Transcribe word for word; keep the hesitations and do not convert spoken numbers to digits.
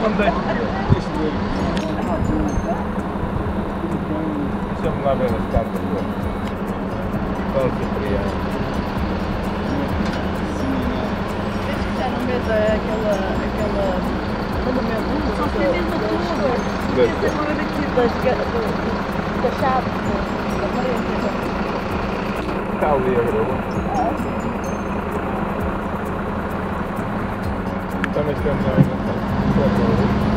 andei. Deixa-me ver. Deixa-me lá ver as cartas. São Cipriano. Vês que já não vês aquela. aquela. monumento. Só tem mesmo a tua. Essa é uma daqui das da chave da parede. Está ali a grua. Também estamos a ver.